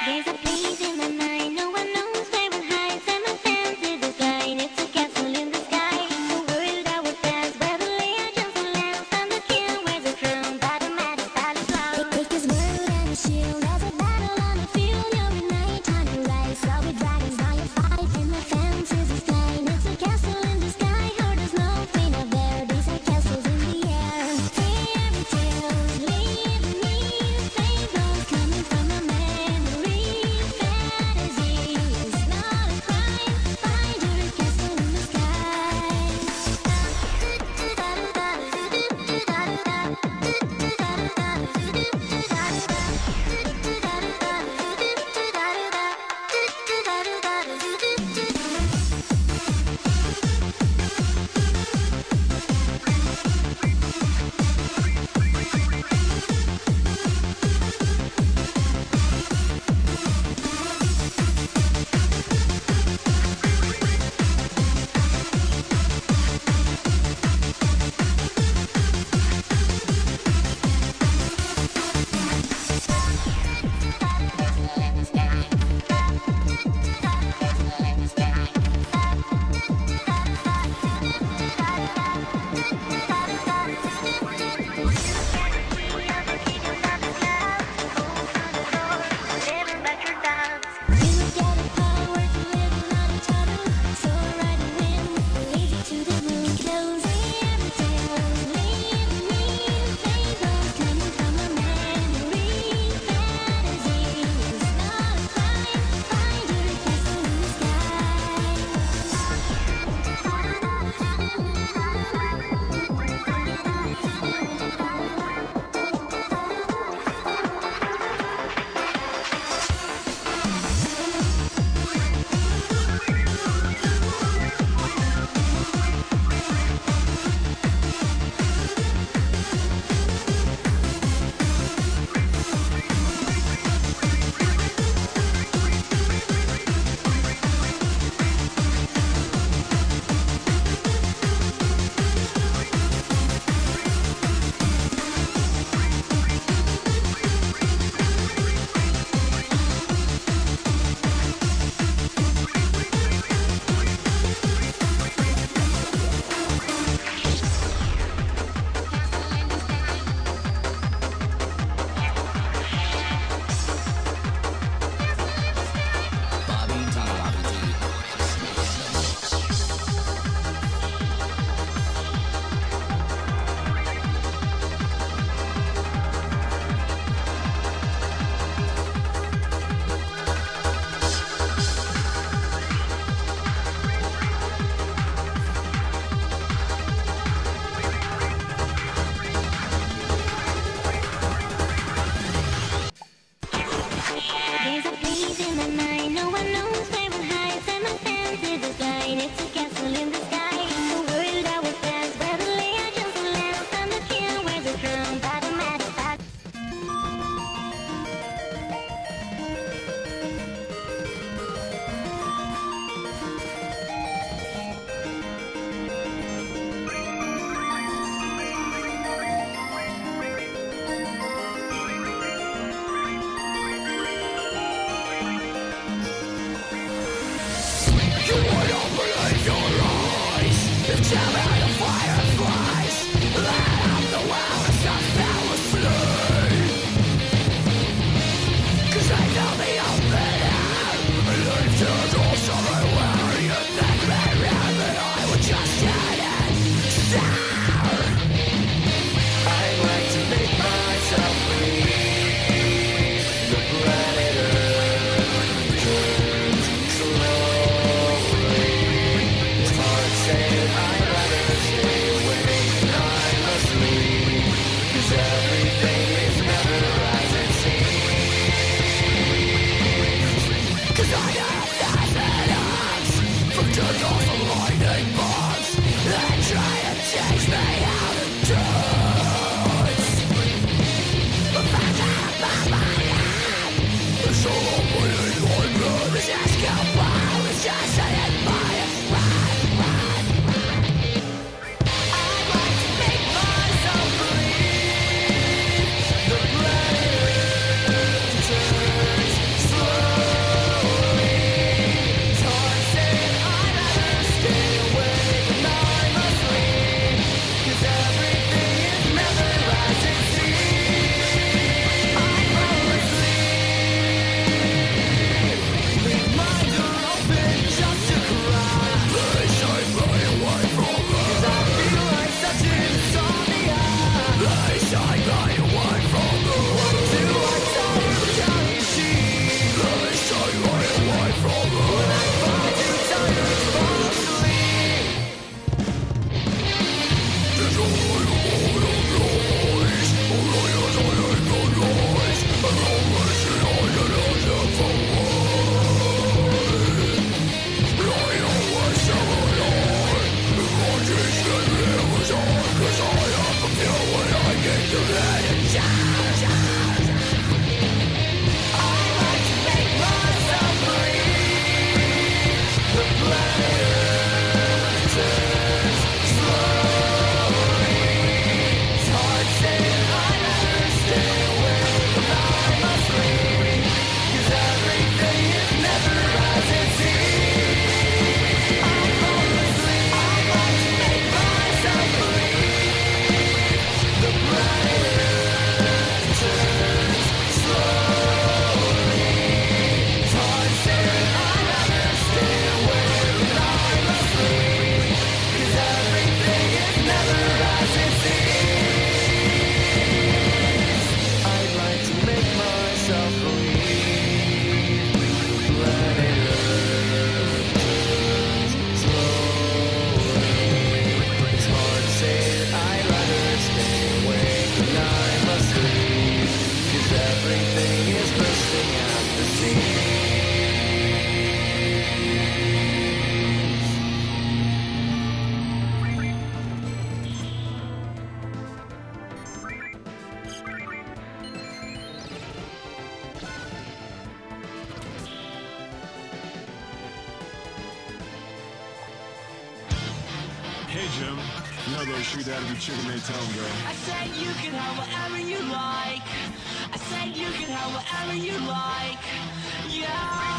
There's a place in my mind, no one knows where it hides, and my senses is blind. It's a castle in the sky, a world that would pass, where the legends will last, and the king wears a crown, but the matters palace loud. Take this world and a shield, there's a battle on the field. You're a knight, time to rise, all with dragons by your fight, and my fences is blind. It's a castle in the sky, or there's no queen up there. These are castles in the air. Fairy tales lead me, fables coming from my memory. Hey, Jim. You know those shoot out of the chicken they tell them, girl. I said you can have whatever you like. I said you can have whatever you like. Yeah.